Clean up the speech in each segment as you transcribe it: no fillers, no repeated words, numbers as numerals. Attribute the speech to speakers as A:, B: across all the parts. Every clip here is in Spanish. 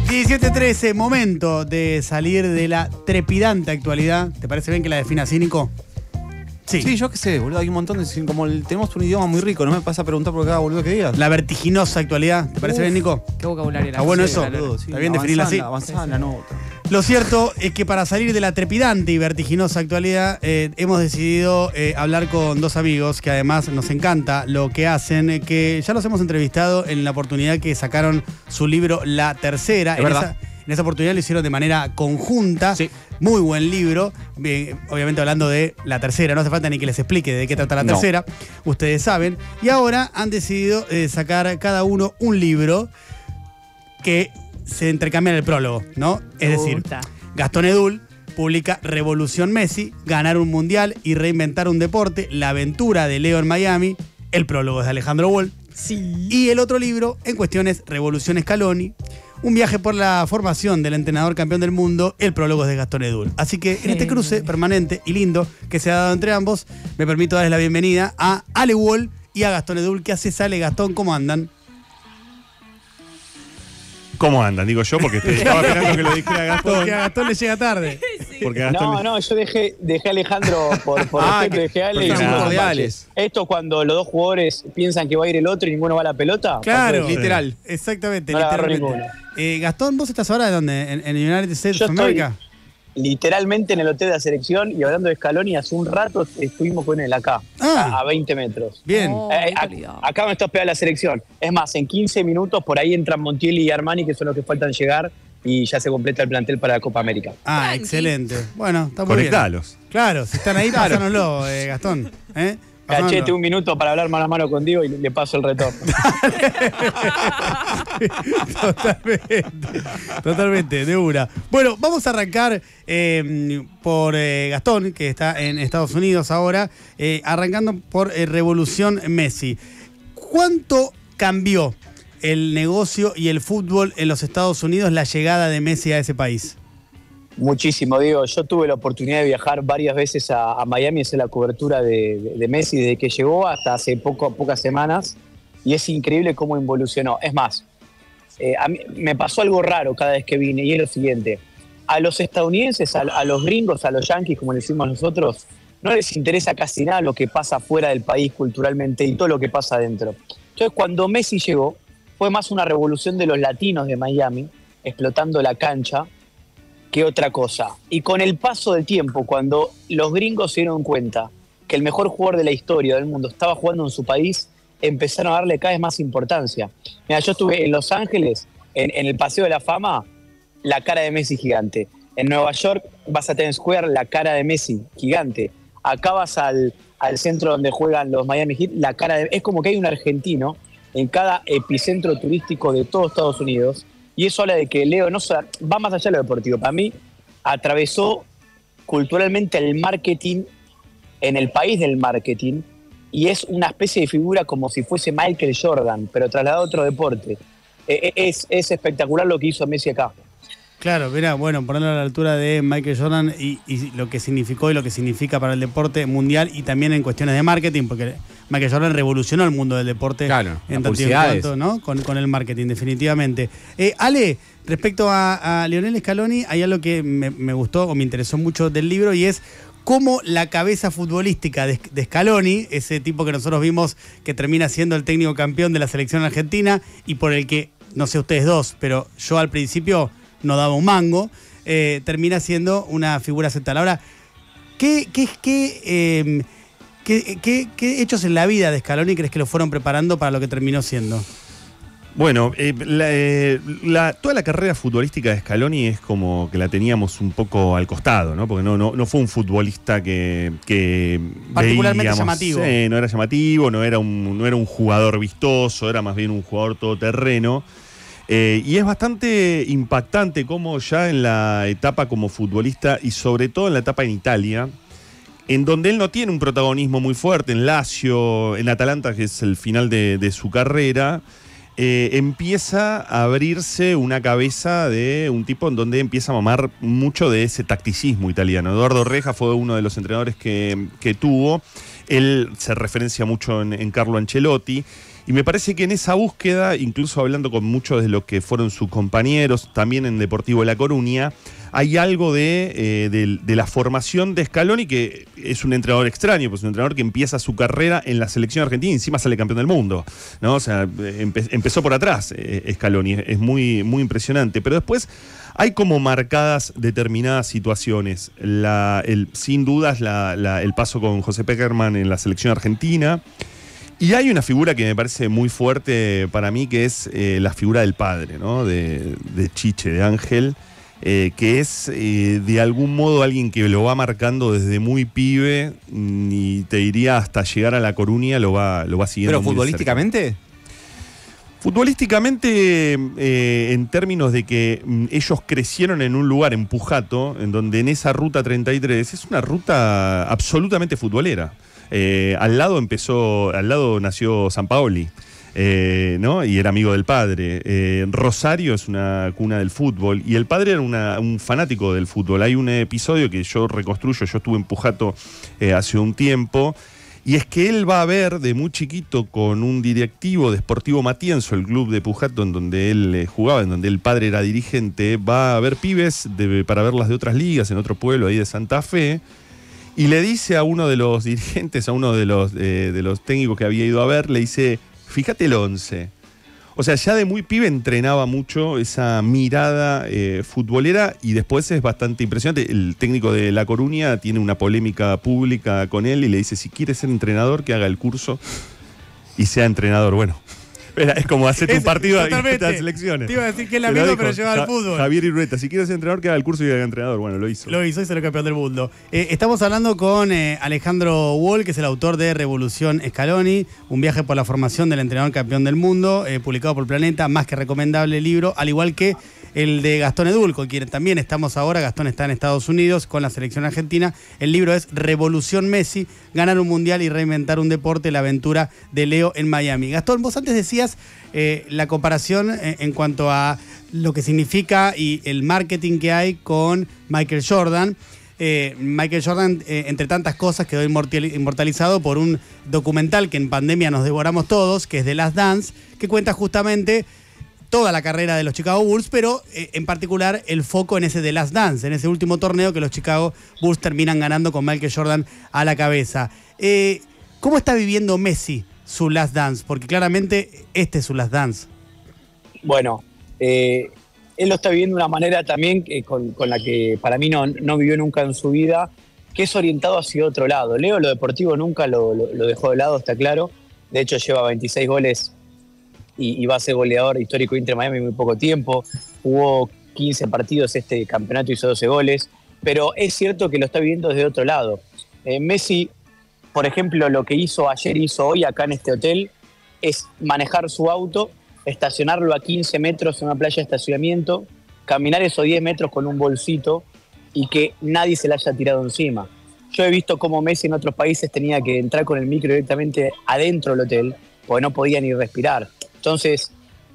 A: 17:13, momento de salir de la trepidante actualidad. ¿Te parece bien que la defina así, Nico?
B: Sí, yo qué sé, boludo, hay un montón de... Como tenemos un idioma muy rico, no me pasa a preguntar por cada boludo que digas.
A: La vertiginosa actualidad. ¿Te parece bien, Nico?
C: Qué vocabulario.
A: ¿Está bueno eso?
B: Boludo, sí,
A: ¿Está bien definirla así?
B: Avanzá en la nota.
A: Lo cierto es que para salir de la trepidante y vertiginosa actualidad hemos decidido hablar con dos amigos que además nos encanta lo que hacen, que ya los hemos entrevistado en la oportunidad que sacaron su libro La Tercera. En esa oportunidad lo hicieron de manera conjunta.
B: Sí.
A: Muy buen libro. Obviamente hablando de La Tercera. No hace falta ni que les explique de qué trata La Tercera. Ustedes saben. Y ahora han decidido sacar cada uno un libro que se intercambian el prólogo, ¿no? Es decir, Gastón Edul publica Revolución Messi, ganar un mundial y reinventar un deporte, la aventura de Leo en Miami, el prólogo es de Alejandro Wall.
C: Sí.
A: Y el otro libro en cuestión es Revolución Scaloni, un viaje por la formación del entrenador campeón del mundo, el prólogo es de Gastón Edul. Así que en este cruce permanente y lindo que se ha dado entre ambos, me permito darles la bienvenida a Ale Wall y a Gastón Edul. ¿Qué haces, Ale? Gastón, ¿cómo andan?
D: ¿Cómo andan? Digo yo, porque estaba esperando que lo dijera Gastón.
A: Porque a Gastón le llega tarde.
D: Porque Gastón
E: No, yo dejé a Alejandro por respeto, dejé a Ale.
B: porque
E: y
B: son cordiales.
E: Esto cuando los dos jugadores piensan que va a ir el otro y ninguno va a la pelota.
A: Claro,
B: literal.
A: Exactamente.
E: No la agarró
A: literalmente.
E: ninguno.
A: Gastón, ¿vos estás ahora dónde? ¿En United States
E: Yo
A: of America?
E: Literalmente en el hotel de la selección y hablando de Scaloni, hace un rato estuvimos con él acá, a 20 metros.
A: Bien.
E: Acá me está hospedada la selección. Es más, en 15 minutos por ahí entran Montiel y Armani, que son los que faltan llegar, y ya se completa el plantel para la Copa América.
A: Excelente. Bueno, está muy bien.
D: Conectalos.
A: Claro, si están ahí, pásanoslo, Gastón.
E: Cachete un minuto para hablar mano a mano con Diego y le paso el retorno.
A: Totalmente, de una. Bueno, vamos a arrancar por Gastón, que está en Estados Unidos ahora, arrancando por Revolución Messi. ¿Cuánto cambió el negocio y el fútbol en los Estados Unidos la llegada de Messi a ese país?
E: Muchísimo, Diego. Yo tuve la oportunidad de viajar varias veces a Miami, hacer la cobertura de Messi desde que llegó hasta hace pocas semanas, y es increíble cómo evolucionó. Es más, a mí me pasó algo raro cada vez que vine, y es lo siguiente. A los estadounidenses, a los gringos, a los yanquis, como le decimos nosotros, no les interesa casi nada lo que pasa fuera del país culturalmente y todo lo que pasa adentro. Entonces, cuando Messi llegó, fue más una revolución de los latinos de Miami, explotando la cancha, que otra cosa. Y con el paso del tiempo, cuando los gringos se dieron cuenta que el mejor jugador de la historia del mundo estaba jugando en su país, empezaron a darle cada vez más importancia. Mira, yo estuve en Los Ángeles, en el Paseo de la Fama, la cara de Messi gigante. En Nueva York vas a Times Square, la cara de Messi gigante. Acá vas al centro donde juegan los Miami Heat, la cara de... Es como que hay un argentino en cada epicentro turístico de todo Estados Unidos. Y eso habla de que Leo va más allá de lo deportivo. Para mí, atravesó culturalmente el marketing en el país del marketing y es una especie de figura como si fuese Michael Jordan, pero trasladado a otro deporte. Es espectacular lo que hizo Messi acá.
A: Claro, mira, bueno, ponerlo a la altura de Michael Jordan y lo que significó y lo que significa para el deporte mundial y también en cuestiones de marketing, porque Michael Jordan revolucionó el mundo del deporte en tanto y en cuanto, ¿no? Con el marketing, definitivamente. Ale, respecto a Lionel Scaloni, hay algo que me gustó o me interesó mucho del libro y es cómo la cabeza futbolística de Scaloni, ese tipo que nosotros vimos que termina siendo el técnico campeón de la selección argentina y por el que, no sé ustedes dos, pero yo al principio no daba un mango, termina siendo una figura central. Ahora, ¿qué hechos en la vida de Scaloni crees que lo fueron preparando para lo que terminó siendo?
D: Bueno, toda la carrera futbolística de Scaloni es como que la teníamos un poco al costado, ¿no? Porque no fue un futbolista que
A: particularmente
D: veíamos,
A: llamativo.
D: No era llamativo, no era un jugador vistoso, era más bien un jugador todoterreno. Y es bastante impactante cómo ya en la etapa como futbolista y sobre todo en la etapa en Italia, en donde él no tiene un protagonismo muy fuerte, en Lazio, en Atalanta, que es el final de su carrera, empieza a abrirse una cabeza de un tipo en donde empieza a mamar mucho de ese tacticismo italiano. Eduardo Reja fue uno de los entrenadores que tuvo. Él se referencia mucho en Carlo Ancelotti. Y me parece que en esa búsqueda, incluso hablando con muchos de los que fueron sus compañeros, también en Deportivo La Coruña, hay algo de la formación de Scaloni, que es un entrenador extraño, pues un entrenador que empieza su carrera en la selección argentina y encima sale campeón del mundo, ¿no? O sea, empezó por atrás Scaloni, es muy, muy impresionante. Pero después hay como marcadas determinadas situaciones. Sin dudas el paso con José Pekerman en la selección argentina. Y hay una figura que me parece muy fuerte para mí, que es la figura del padre, ¿no? De Chiche, de Ángel. Que es de algún modo alguien que lo va marcando desde muy pibe y te diría hasta llegar a La Coruña lo va siguiendo.
B: ¿Pero futbolísticamente?
D: Futbolísticamente, en términos de que ellos crecieron en un lugar, en Pujato, en donde en esa ruta 33 es una ruta absolutamente futbolera. Al lado nació Sampaoli. ¿No? Y era amigo del padre. Rosario es una cuna del fútbol y el padre era un fanático del fútbol. Hay un episodio que yo reconstruyo, yo estuve en Pujato hace un tiempo, y es que él va a ver de muy chiquito con un directivo de Sportivo Matienzo, el club de Pujato en donde él jugaba, en donde el padre era dirigente, va a ver pibes para verlas de otras ligas, en otro pueblo ahí de Santa Fe. Y le dice a uno de los dirigentes, a uno de los técnicos que había ido a ver, le dice: fíjate el 11. O sea, ya de muy pibe entrenaba mucho esa mirada futbolera, y después es bastante impresionante. El técnico de La Coruña tiene una polémica pública con él y le dice: si quiere ser entrenador, que haga el curso y sea entrenador. Bueno, es como hacer un partido de las selecciones.
A: Te iba a decir que es la misma, pero lleva al fútbol.
D: Javier Irureta: si quiere ser entrenador, que haga el curso y haga entrenador. Bueno, lo hizo.
A: Lo hizo y será campeón del mundo. Estamos hablando con Alejandro Wall, que es el autor de Revolución Scaloni, un viaje por la formación del entrenador campeón del mundo, publicado por Planeta, más que recomendable libro, al igual que el de Gastón Edul, con quien también estamos ahora. Gastón está en Estados Unidos con la selección argentina. El libro es Revolución Messi, ganar un mundial y reinventar un deporte, la aventura de Leo en Miami. Gastón, vos antes decías la comparación en cuanto a lo que significa y el marketing que hay con Michael Jordan. Michael Jordan, entre tantas cosas, quedó inmortalizado por un documental que en pandemia nos devoramos todos, que es The Last Dance, que cuenta justamente toda la carrera de los Chicago Bulls, pero en particular el foco en ese The Last Dance, en ese último torneo que los Chicago Bulls terminan ganando con Michael Jordan a la cabeza. ¿Cómo está viviendo Messi su Last Dance? Porque claramente este es su Last Dance.
E: Bueno, él lo está viviendo de una manera también con la que para mí no vivió nunca en su vida, que es orientado hacia otro lado. Leo lo deportivo nunca lo dejó de lado, está claro. De hecho lleva 26 goles y va a ser goleador histórico de Inter Miami en muy poco tiempo. Jugó 15 partidos este campeonato, hizo 12 goles. Pero es cierto que lo está viviendo desde otro lado. Messi, por ejemplo, lo que hizo ayer, hizo hoy acá en este hotel, es manejar su auto, estacionarlo a 15 metros en una playa de estacionamiento, caminar esos 10 metros con un bolsito y que nadie se le haya tirado encima. Yo he visto cómo Messi en otros países tenía que entrar con el micro directamente adentro del hotel porque no podía ni respirar. Entonces,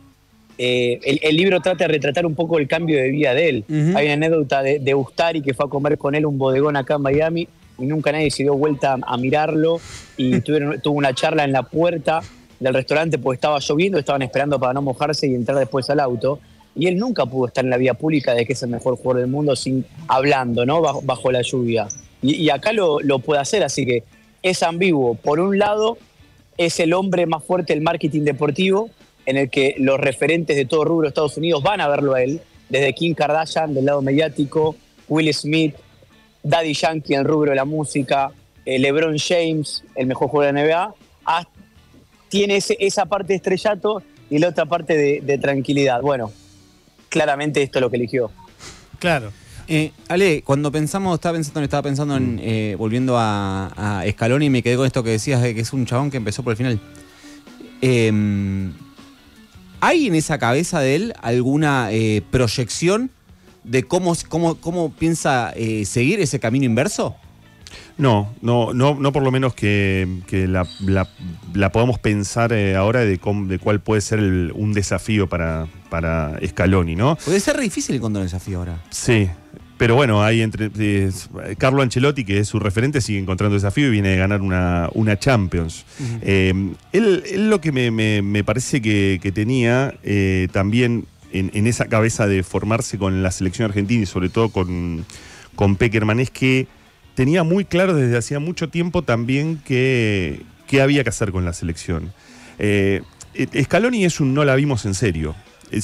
E: el libro trata de retratar un poco el cambio de vida de él. Uh-huh. Hay una anécdota de Ustari, que fue a comer con él un bodegón acá en Miami y nunca nadie se dio vuelta a mirarlo, y tuvo una charla en la puerta del restaurante porque estaba lloviendo, estaban esperando para no mojarse y entrar después al auto, y él nunca pudo estar en la vía pública de que es el mejor jugador del mundo hablando, ¿no? Bajo la lluvia. Y acá lo puede hacer, así que es ambiguo. Por un lado, es el hombre más fuerte del marketing deportivo, en el que los referentes de todo rubro de Estados Unidos van a verlo a él, desde Kim Kardashian del lado mediático, Will Smith, Daddy Yankee en el rubro de la música, LeBron James, el mejor jugador de la NBA, tiene esa parte de estrellato y la otra parte de tranquilidad. Bueno, claramente esto es lo que eligió.
A: Claro.
B: Ale, cuando estaba pensando en volviendo a Scaloni, y me quedé con esto que decías de que es un chabón que empezó por el final. ¿Hay en esa cabeza de él alguna proyección de cómo piensa seguir ese camino inverso?
D: No por lo menos que la podamos pensar ahora de cuál puede ser un desafío para Scaloni, ¿no?
B: Puede ser difícil encontrar un desafío ahora.
D: Sí. Pero bueno, hay Carlo Ancelotti, que es su referente, sigue encontrando desafío y viene de ganar una Champions. Él lo que me parece que tenía también en esa cabeza de formarse con la selección argentina y sobre todo con Pekerman es que tenía muy claro desde hacía mucho tiempo también qué había que hacer con la selección. Scaloni es un no la vimos en serio.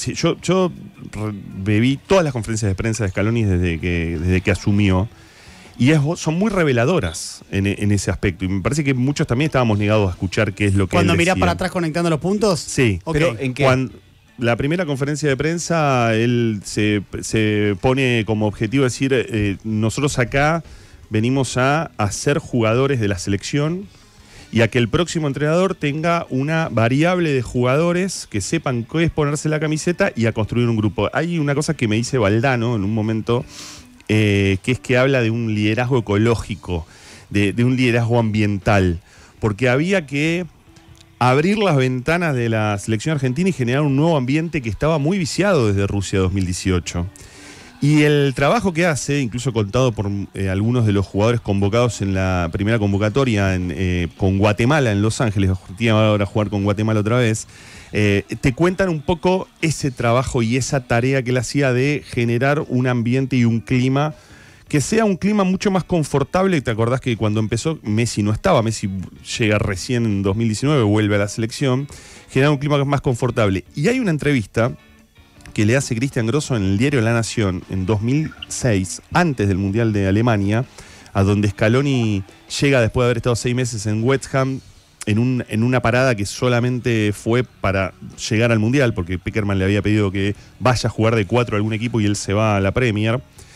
D: Yo bebí todas las conferencias de prensa de Scaloni desde que asumió y son muy reveladoras en ese aspecto y me parece que muchos también estábamos negados a escuchar qué es lo que
A: cuando
D: él
A: mirás
D: decía.
A: para atrás conectando los puntos.
D: Sí,
A: okay.
B: Pero ¿en qué?
D: La primera conferencia de prensa él se pone como objetivo decir nosotros acá venimos a ser jugadores de la selección y a que el próximo entrenador tenga una variable de jugadores que sepan qué es ponerse la camiseta y a construir un grupo. Hay una cosa que me dice Valdano en un momento, que es que habla de un liderazgo ecológico, de un liderazgo ambiental, porque había que abrir las ventanas de la selección argentina y generar un nuevo ambiente que estaba muy viciado desde Rusia 2018. Y el trabajo que hace, incluso contado por algunos de los jugadores convocados en la primera convocatoria con Guatemala en Los Ángeles, Argentina va ahora a jugar con Guatemala otra vez, te cuentan un poco ese trabajo y esa tarea que él hacía de generar un ambiente y un clima que sea un clima mucho más confortable. ¿Te acordás que cuando empezó Messi no estaba? Messi llega recién en 2019, vuelve a la selección, generar un clima más confortable. Y hay una entrevista que le hace Cristian Grosso en el diario La Nación en 2006, antes del Mundial de Alemania, a donde Scaloni llega después de haber estado 6 meses en West Ham, en una parada que solamente fue para llegar al Mundial, porque Pekerman le había pedido que vaya a jugar de 4 a algún equipo y él se va a la Premier.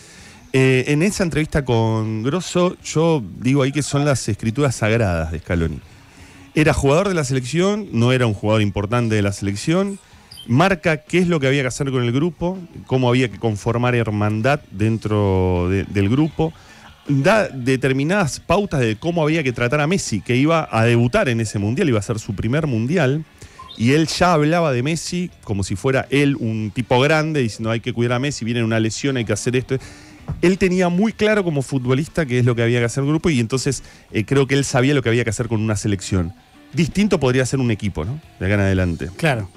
D: En esa entrevista con Grosso, yo digo ahí que son las escrituras sagradas de Scaloni. Era jugador de la selección, no era un jugador importante de la selección, marca qué es lo que había que hacer con el grupo, cómo había que conformar hermandad dentro del grupo, da determinadas pautas de cómo había que tratar a Messi, que iba a debutar en ese mundial, iba a ser su primer mundial, y él ya hablaba de Messi como si fuera él un tipo grande, diciendo hay que cuidar a Messi, viene una lesión, hay que hacer esto. Él tenía muy claro como futbolista qué es lo que había que hacer el grupo y entonces creo que él sabía lo que había que hacer con una selección. Distinto podría ser un equipo, ¿no? De acá en adelante.
A: Claro.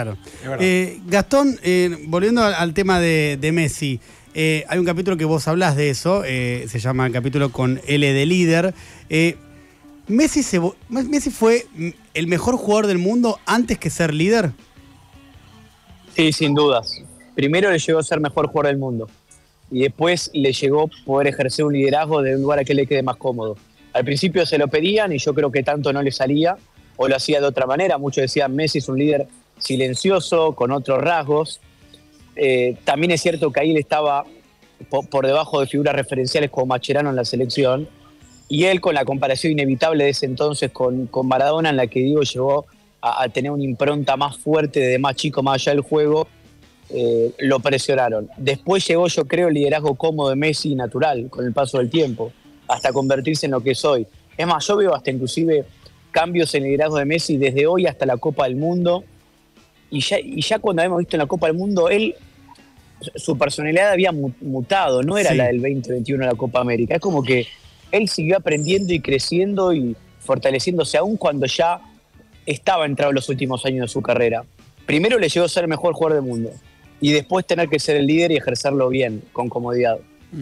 A: Gastón, volviendo al tema de Messi, hay un capítulo que vos hablás de eso, se llama el capítulo con L de líder. ¿Messi fue el mejor jugador del mundo antes que ser líder?
E: Sí, sin dudas. Primero le llegó a ser mejor jugador del mundo y después le llegó poder ejercer un liderazgo de un lugar a que le quede más cómodo. Al principio se lo pedían y yo creo que tanto no le salía o lo hacía de otra manera. Muchos decían Messi es un líder silencioso, con otros rasgos. También es cierto que ahí él estaba por debajo de figuras referenciales como Mascherano en la selección, y él con la comparación inevitable de ese entonces con Maradona, en la que Diego llegó a tener una impronta más fuerte de más chico, más allá del juego, lo presionaron. Después llegó, yo creo, el liderazgo cómodo de Messi natural, con el paso del tiempo, hasta convertirse en lo que es hoy. Es más, yo veo hasta inclusive cambios en el liderazgo de Messi desde hoy hasta la Copa del Mundo. Y ya cuando habíamos visto en la Copa del Mundo, su personalidad había mutado, no era la del 2021 de la Copa América. Es como que él siguió aprendiendo y creciendo y fortaleciéndose aún cuando ya estaba entrado en los últimos años de su carrera. Primero le llegó a ser el mejor jugador del mundo y después tener que ser el líder y ejercerlo bien, con comodidad.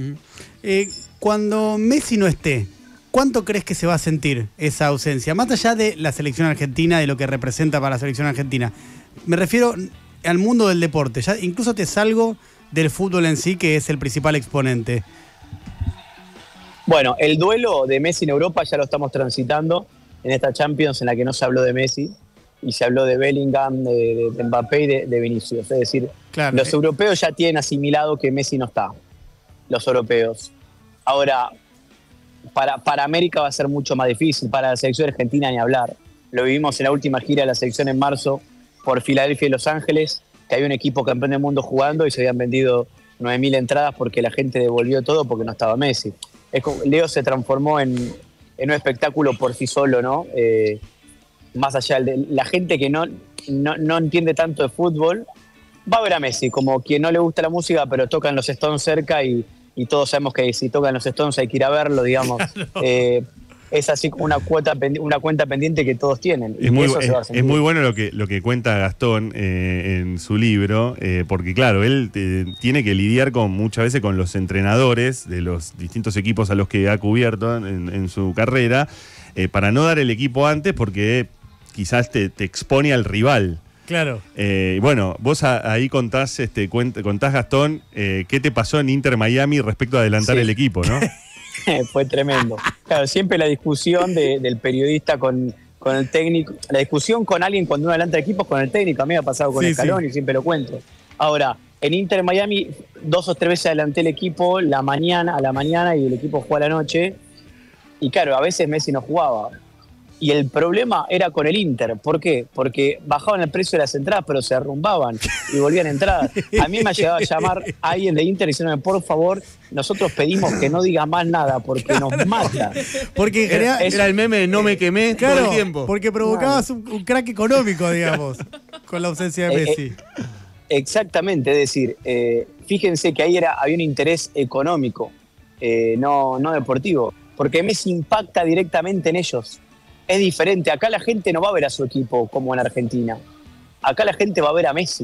A: Cuando Messi no esté, ¿cuánto crees que se va a sentir esa ausencia? Más allá de la selección argentina, de lo que representa para la selección argentina. Me refiero al mundo del deporte. Ya incluso te salgo del fútbol en sí, que es el principal exponente.
E: Bueno, el duelo de Messi en Europa ya lo estamos transitando en esta Champions en la que no se habló de Messi y se habló de Bellingham, de Mbappé y de Vinicius. Es decir, claro, los europeos ya tienen asimilado que Messi no está. Los europeos. Ahora, para América va a ser mucho más difícil. Para la selección argentina ni hablar. Lo vivimos en la última gira de la selección en marzo por Filadelfia y Los Ángeles, que había un equipo campeón del mundo jugando y se habían vendido 9.000 entradas porque la gente devolvió todo porque no estaba Messi. Leo se transformó en un espectáculo por sí solo, ¿no? Más allá de la gente que no entiende tanto de fútbol, va a ver a Messi, como quien no le gusta la música, pero tocan los Stones cerca y y todos sabemos que si tocan los Stones hay que ir a verlo, digamos. Claro. Es así como una cuenta pendiente que todos tienen.
D: Es muy bueno lo que cuenta Gastón en su libro, porque claro, él tiene que lidiar muchas veces con los entrenadores de los distintos equipos a los que ha cubierto en su carrera, para no dar el equipo antes, porque quizás te expone al rival.
A: Claro.
D: Bueno, vos ahí contás, Gastón, qué te pasó en Inter Miami respecto a adelantar el equipo, ¿no?
E: Fue tremendo. Claro, siempre la discusión del periodista con el técnico, la discusión con alguien cuando uno adelanta equipos con el técnico. A mí me ha pasado con Scaloni y siempre lo cuento. Ahora, en Inter Miami 2 o 3 veces adelanté el equipo a la mañana y el equipo jugó a la noche. Y claro, a veces Messi no jugaba. Y el problema era con el Inter. ¿Por qué? Porque bajaban el precio de las entradas, pero se derrumbaban y volvían entradas. A mí me ha llegado a llamar alguien de Inter diciéndome, por favor, nosotros pedimos que no diga más nada porque nos mata.
B: Porque era el meme de no me quemé todo el tiempo.
A: Porque provocabas un crack económico, digamos, con la ausencia de Messi.
E: Exactamente, es decir, fíjense que ahí había un interés económico, no deportivo, porque Messi impacta directamente en ellos. Es diferente. Acá la gente no va a ver a su equipo como en Argentina. Acá la gente va a ver a Messi.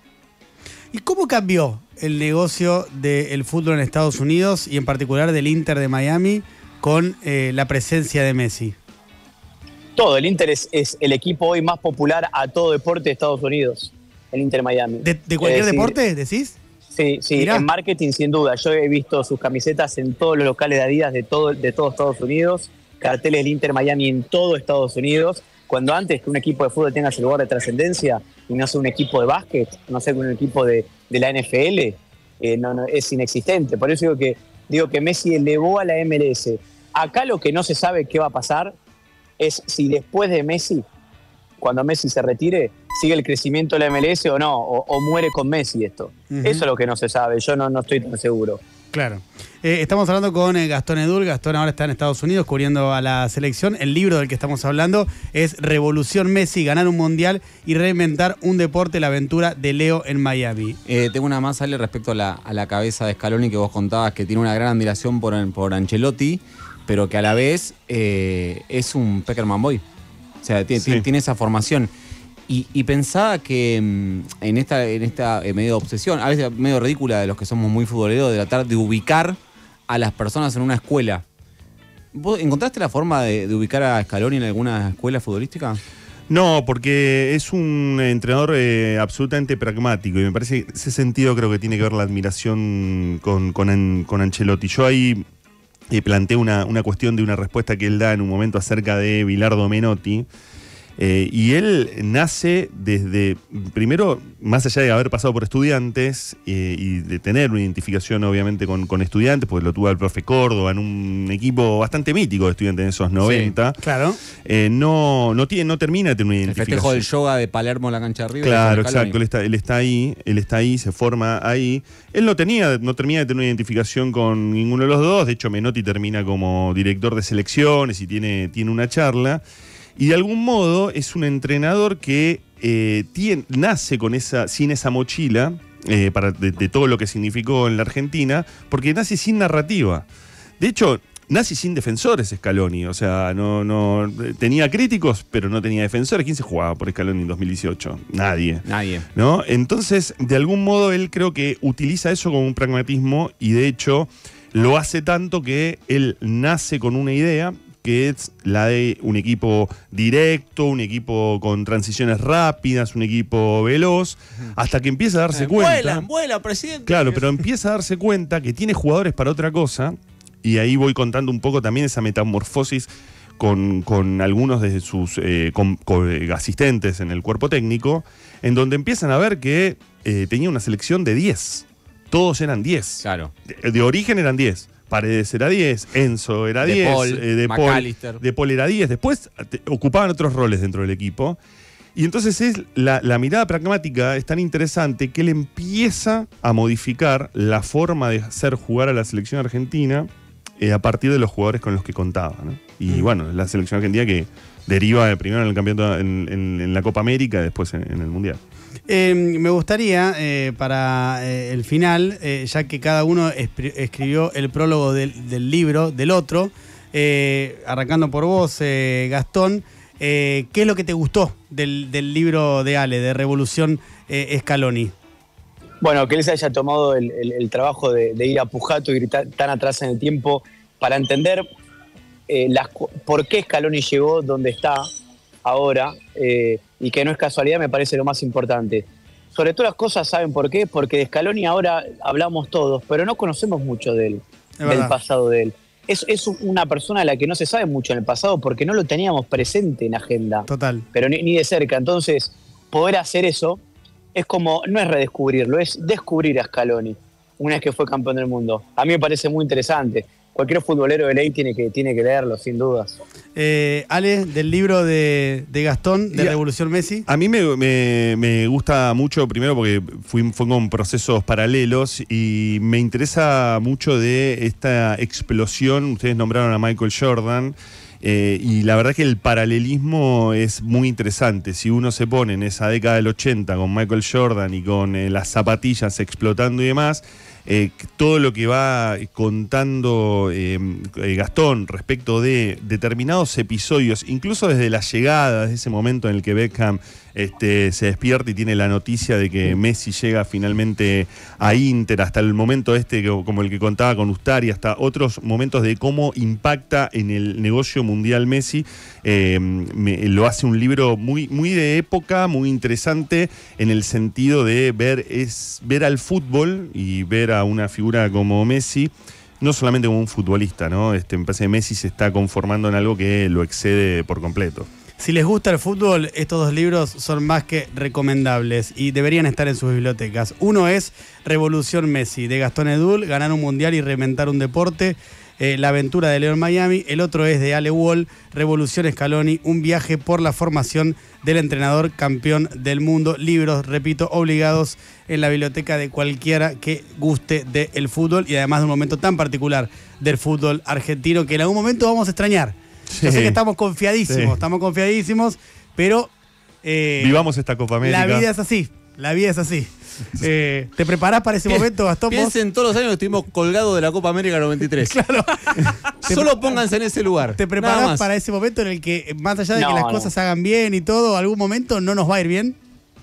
A: ¿Y cómo cambió el negocio del fútbol en Estados Unidos y en particular del Inter de Miami con la presencia de Messi?
E: Todo. El Inter es el equipo hoy más popular a todo deporte de Estados Unidos. El Inter Miami.
A: ¿De cualquier deporte, decís?
E: Sí, mirá. En marketing sin duda. Yo he visto sus camisetas en todos los locales de Adidas de todo Estados Unidos. Carteles del Inter Miami en todo Estados Unidos, cuando antes que un equipo de fútbol tenga ese lugar de trascendencia y no sea un equipo de básquet, no sea un equipo de la NFL, no, es inexistente. Por eso digo que Messi elevó a la MLS. Acá lo que no se sabe qué va a pasar es si después de Messi, cuando Messi se retire, sigue el crecimiento de la MLS o no, o muere con Messi esto. Eso es lo que no se sabe, yo no estoy tan seguro.
A: Claro. Estamos hablando con Gastón Edul. Gastón ahora está en Estados Unidos cubriendo a la selección. El libro del que estamos hablando es Revolución Messi, ganar un mundial y reinventar un deporte, la aventura de Leo en Miami.
B: Tengo una más, Ale, respecto a la cabeza de Scaloni que vos contabas, que tiene una gran admiración por Ancelotti, pero que a la vez es un Peckerman Boy. O sea, tiene esa formación. Y pensaba que en esta medio obsesión, a veces medio ridícula de los que somos muy futboleros, de tratar de ubicar a las personas en una escuela. ¿Vos encontraste la forma de ubicar a Scaloni en alguna escuela futbolística?
D: No, porque es un entrenador absolutamente pragmático y me parece que ese sentido creo que tiene que ver la admiración con Ancelotti. Yo ahí planteé una cuestión de una respuesta que él da en un momento acerca de Bilardo Menotti. Y él nace desde, primero, más allá de haber pasado por Estudiantes y de tener una identificación obviamente con Estudiantes, porque lo tuvo el profe Córdoba en un equipo bastante mítico de Estudiantes en esos 90.
A: Sí, claro.
D: No termina de tener una identificación.
B: El festejo del yoga de Palermo en la cancha arriba.
D: Claro, exacto. Él está ahí, se forma ahí. Él no termina de tener una identificación con ninguno de los dos. De hecho, Menotti termina como director de selecciones y tiene una charla. Y de algún modo es un entrenador que nace sin esa mochila de todo lo que significó en la Argentina, porque nace sin narrativa. De hecho, nace sin defensores Scaloni. O sea, no tenía críticos, pero no tenía defensores. ¿Quién se jugaba por Scaloni en 2018? Nadie. ¿No? Entonces, de algún modo, él creo que utiliza eso como un pragmatismo y de hecho lo hace tanto que él nace con una idea que es la de un equipo directo, un equipo con transiciones rápidas, un equipo veloz, hasta que empieza a darse cuenta...
B: Vuela, presidente.
D: Claro, pero empieza a darse cuenta que tiene jugadores para otra cosa, y ahí voy contando un poco también esa metamorfosis con algunos de sus asistentes en el cuerpo técnico, en donde empiezan a ver que tenía una selección de 10. Todos eran 10.
B: Claro.
D: De origen eran 10. Paredes era 10, Enzo era 10, De Paul era 10. Después ocupaban otros roles dentro del equipo. Y entonces la mirada pragmática es tan interesante que él empieza a modificar la forma de hacer jugar a la selección argentina a partir de los jugadores con los que contaba, ¿no? Y bueno, la selección argentina que deriva primero en el campeonato en la Copa América y después en el Mundial.
A: Me gustaría, para el final, ya que cada uno escribió el prólogo del libro del otro, arrancando por vos, Gastón, ¿qué es lo que te gustó del libro de Ale, de Revolución Scaloni?
E: Bueno, que él se haya tomado el trabajo de ir a Pujato y gritar tan atrás en el tiempo para entender por qué Scaloni llegó donde está ahora, y que no es casualidad, me parece lo más importante. Sobre todas las cosas, ¿saben por qué? Porque de Scaloni ahora hablamos todos, pero no conocemos mucho de él, del pasado de él. Es una persona a la que no se sabe mucho en el pasado porque no lo teníamos presente en agenda.
A: Total.
E: Pero ni de cerca. Entonces, poder hacer eso es como, no es redescubrirlo, es descubrir a Scaloni una vez que fue campeón del mundo. A mí me parece muy interesante. Cualquier futbolero de ley tiene que leerlo, sin dudas.
A: Ale, del libro de Gastón, de Revolución Messi.
D: A mí me gusta mucho, primero porque fue con procesos paralelos, y me interesa mucho de esta explosión. Ustedes nombraron a Michael Jordan, y la verdad que el paralelismo es muy interesante. Si uno se pone en esa década del 80 con Michael Jordan y con las zapatillas explotando y demás, todo lo que va contando Gastón respecto de determinados episodios, incluso desde la llegada, desde ese momento en el que Beckham se despierta y tiene la noticia de que Messi llega finalmente a Inter, hasta el momento como el que contaba con Ustari, hasta otros momentos de cómo impacta en el negocio mundial Messi, lo hace un libro muy, muy de época, muy interesante en el sentido de ver al fútbol y ver a una figura como Messi no solamente como un futbolista, ¿no? Me parece que Messi se está conformando en algo que lo excede por completo.
A: Si les gusta el fútbol, estos dos libros son más que recomendables y deberían estar en sus bibliotecas. Uno es Revolución Messi, de Gastón Edul, ganar un mundial y reinventar un deporte, la aventura de Leo en Miami. El otro es de Ale Wall, Revolución Scaloni, un viaje por la formación del entrenador campeón del mundo. Libros, repito, obligados en la biblioteca de cualquiera que guste del fútbol y además de un momento tan particular del fútbol argentino que en algún momento vamos a extrañar. Sí. Yo sé que estamos confiadísimos, pero...
D: vivamos esta Copa América.
A: La vida es así. ¿Te preparás para ese momento, Gastón?
B: Piensen todos los años que estuvimos colgados de la Copa América 93. Claro. Solo pónganse en ese lugar.
A: ¿Te preparás para ese momento en el que, más allá de que las cosas se hagan bien y todo, algún momento no nos va a ir bien?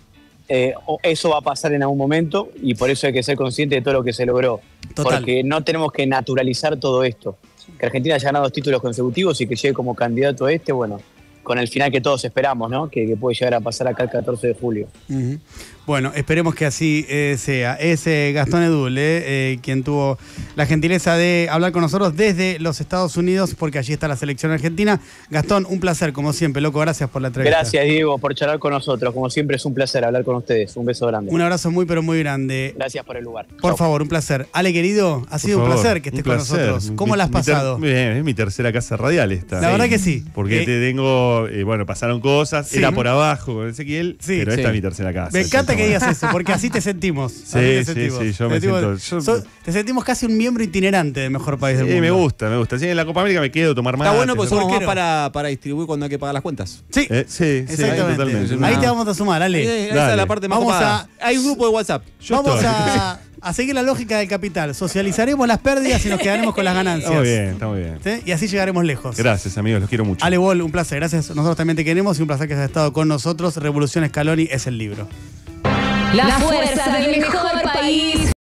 E: Eso va a pasar en algún momento y por eso hay que ser consciente de todo lo que se logró. Total. Porque no tenemos que naturalizar todo esto. Que Argentina haya ganado 2 títulos consecutivos y que llegue como candidato a bueno, con el final que todos esperamos, ¿no? Que puede llegar a pasar acá el 14 de julio.
A: Uh-huh. Bueno, esperemos que así sea. Es Gastón Edul, quien tuvo la gentileza de hablar con nosotros desde los Estados Unidos, porque allí está la selección argentina. Gastón, un placer, como siempre, loco. Gracias por la entrevista.
E: Gracias, Diego, por charlar con nosotros. Como siempre, es un placer hablar con ustedes. Un beso grande.
A: Un abrazo muy, pero muy grande.
E: Gracias por el lugar.
A: Por favor, un placer. Ale, querido, ha sido un placer que estés con nosotros. ¿Cómo la has pasado?
D: Es mi tercera casa radial esta.
A: La verdad que sí.
D: Porque pasaron cosas, era por abajo con Ezequiel, pero esta es mi tercera casa.
A: Me encanta que digas eso, porque así te sentimos.
D: Sí, yo me siento...
A: Te sentimos casi un miembro itinerante de Mejor País del Mundo.
D: Me gusta. Sí, en la Copa América me quedo, tomar más.
B: Está bueno porque somos más para distribuir cuando hay que pagar las cuentas.
A: Sí, exactamente. Totalmente. Ahí te vamos a sumar, Ale.
B: Esa es la parte más copada. Hay un grupo de WhatsApp.
A: Vamos a seguir la lógica del capital. Socializaremos las pérdidas y nos quedaremos con las ganancias.
D: Está muy bien.
A: ¿Sí? Y así llegaremos lejos.
D: Gracias, amigos, los quiero mucho.
A: Ale Wall, un placer. Gracias. Nosotros también te queremos y un placer que hayas estado con nosotros. Revolución Scaloni es el libro.
C: La fuerza del mejor país.